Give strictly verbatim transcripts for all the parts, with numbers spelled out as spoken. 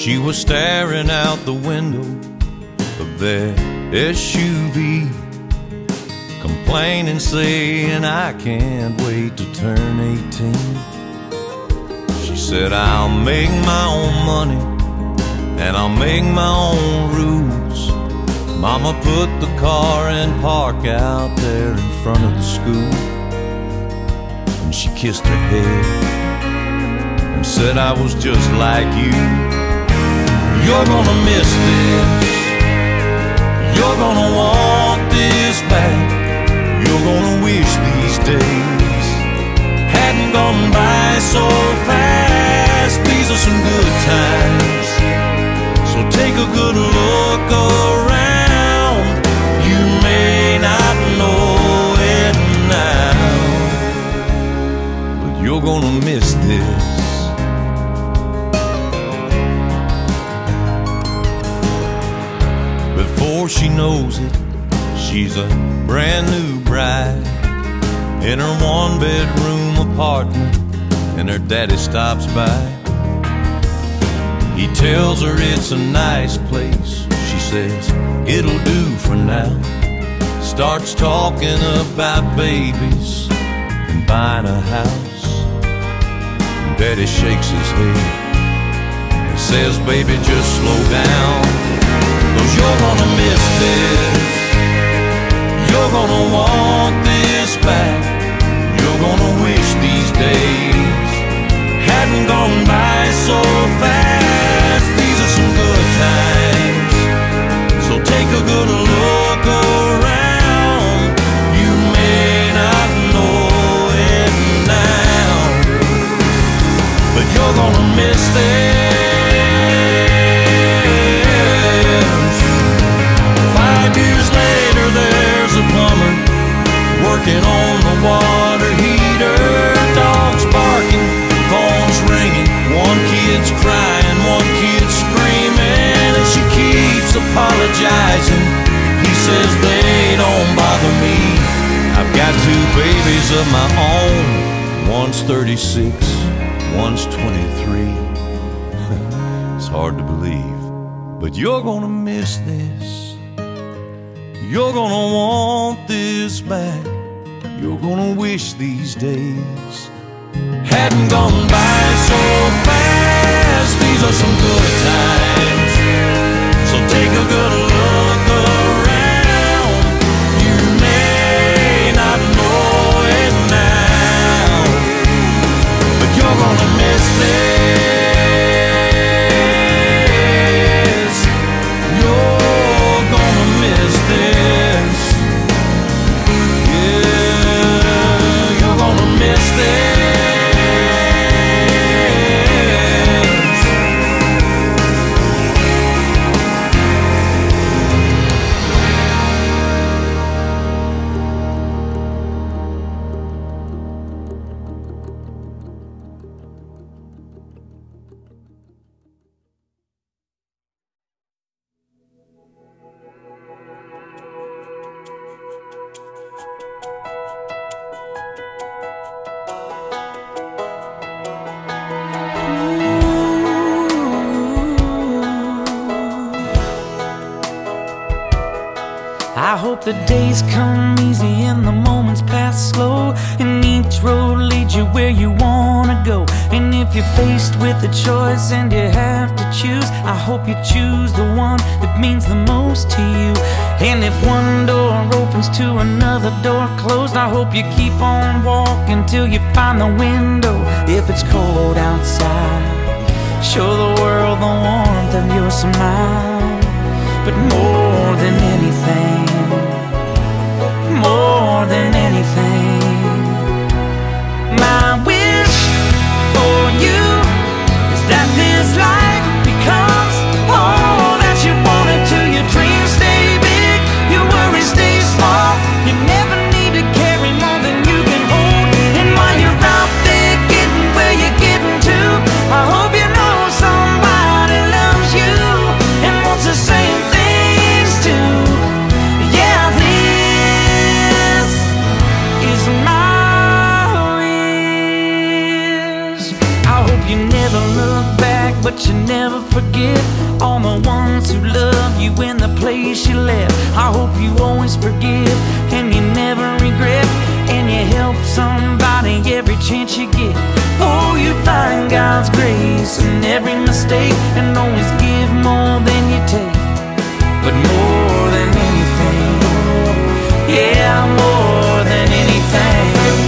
She was staring out the window of their S U V, complaining, saying, I can't wait to turn eighteen. She said, I'll make my own money and I'll make my own rules. Mama put the car in park out there in front of the school, and she kissed her head and said, I was just like you. You're gonna miss this, you're gonna want this back. You're gonna wish these days hadn't gone by so fast. These are some good times, so take a good look around. You may not know it now, but you're gonna miss this. Before she knows it, she's a brand new bride in her one-bedroom apartment, and her daddy stops by. He tells her it's a nice place. She says, it'll do for now. Starts talking about babies and buying a house. And Daddy shakes his head and says, baby, just slow down, 'cause you're gonna miss this. You're gonna want this back. You're gonna wish these days hadn't gone by so fast. These are some good times, so take a good look around. You may not know it now, but you're gonna miss this. Five years later, there's a plumber working on the water heater. Dogs barking, phones ringing, one kid's crying, one kid's screaming, and she keeps apologizing. He says, they don't bother me, I've got two babies of my own. One's thirty-six, one's twenty-three. It's hard to believe, but you're gonna miss this. You're gonna want this back. You're gonna wish these days hadn't gone by so fast. These are some good times, so take a good look around. You may not know it now, but you're gonna miss this. You're gonna miss this. Yeah, you're gonna miss this. I hope the days come easy and the moments pass slow, and each road leads you where you wanna go. And if you're faced with a choice and you have to choose, I hope you choose the one that means the most to you. And if one door opens to another door closed, I hope you keep on walking till you find the window. If it's cold outside, show the world the warmth of your smile. But more than anything, more than anything, my wish for you is that this life becomes all that you want it to. Your dreams stay big, your worries stay small. You never need to carry more than you can hold. And while you're out there getting where you're getting to, I hope you know somebody loves you and wants the same thing but you never forget all the ones who love you in the place you left. I hope you always forgive and you never regret, and you help somebody every chance you get. Oh, you find God's grace in every mistake, and always give more than you take. But more than anything, yeah, more than anything,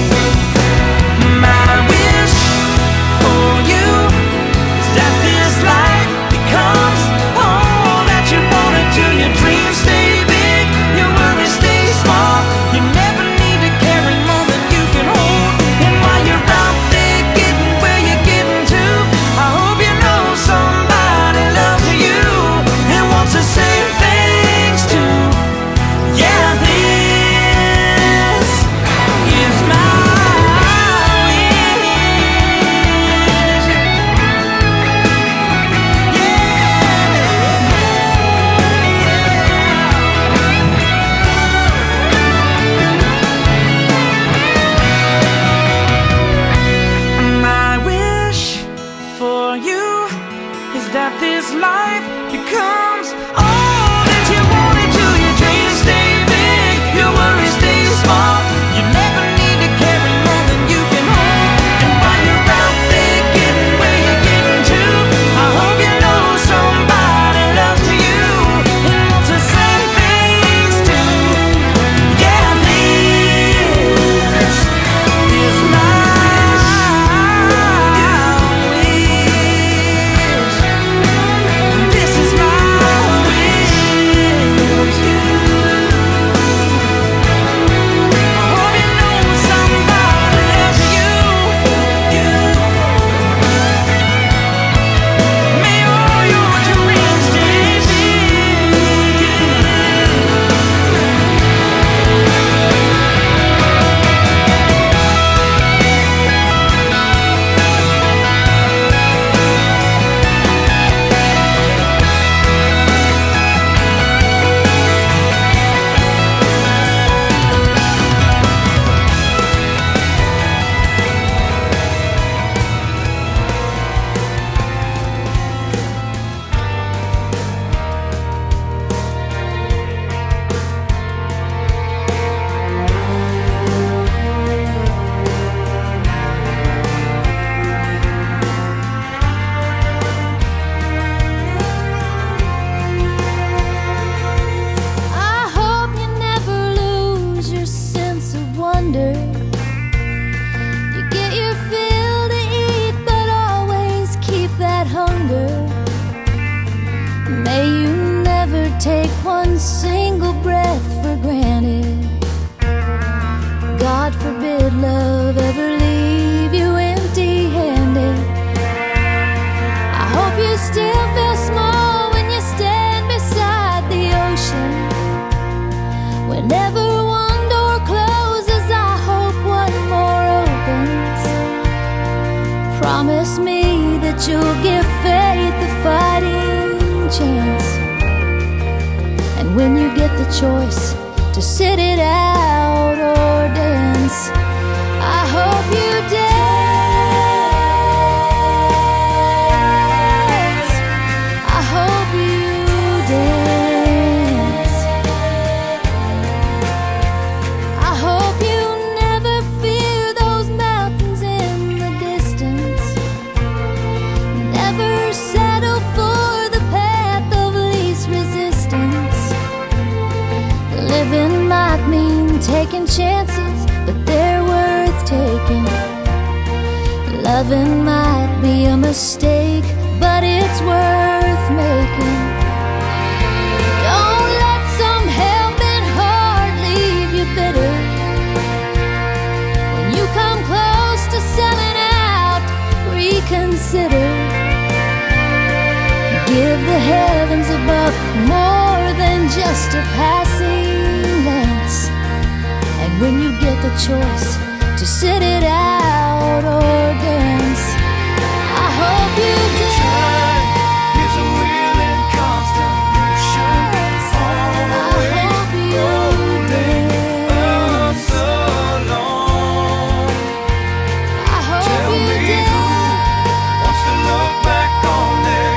my wish for you is that this life becomes all that you wanted to. Your dreams stay big, your worries stay small. You never need to carry more than you can hold. And while you're out there getting where you're getting to, I hope you know somebody loves you and wants to say thanks to. Yeah, this is my that this life becomes all that you wanted to. Your dreams stay big, your worries stay small. You never need to carry more than you can hold. And while you're out there getting where you're getting to, I hope you know somebody loves you and wants to say thanks to. Yeah, this is my take one single breath for granted. God forbid love ever leave you empty-handed. I hope you still feel small when you stand beside the ocean. Whenever one door closes, I hope one more opens. Promise me that you'll give faith a fighting chance. And when you get the choice to sit it out or dance, I hope you dance. I hope you dance. I hope you never fear those mountains in the distance. Never settle for the path of least resistance. Living might mean taking chances, but they're worth taking. Loving might be a mistake, but it's worth making. Don't let some helping heart leave you bitter. When you come close to selling out, reconsider. Give the heavens above more than just a passing glance. And when you get the choice to sit it out or dance, I hope you dance. Is a wheel in constant motion, always rolling us along. I hope Tell you me dance. who wants to look back on their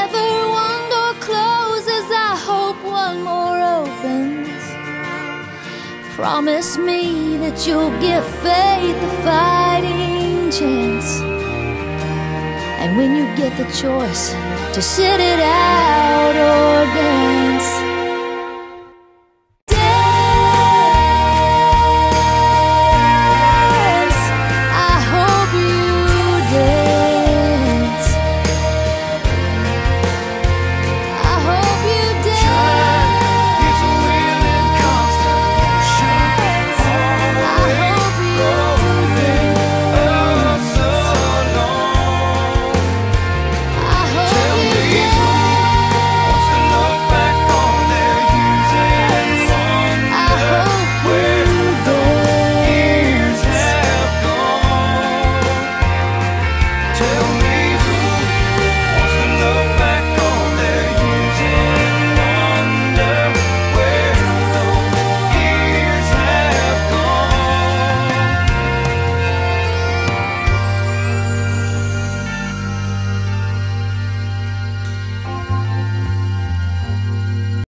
whenever one door closes, I hope one more opens. Promise me that you'll give faith a fighting chance. And when you get the choice to sit it out or dance,